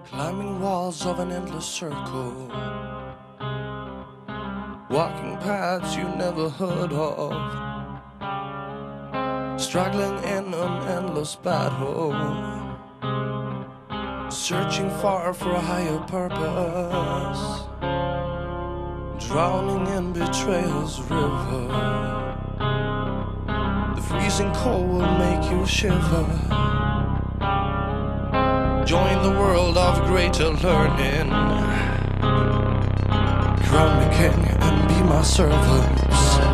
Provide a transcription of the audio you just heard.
Climbing walls of an endless circle, walking paths you never heard of, struggling in an endless battle, searching far for a higher purpose, drowning in betrayal's river. The freezing cold will make you shiver. Join the world of greater learning. Crown me king and be my servants.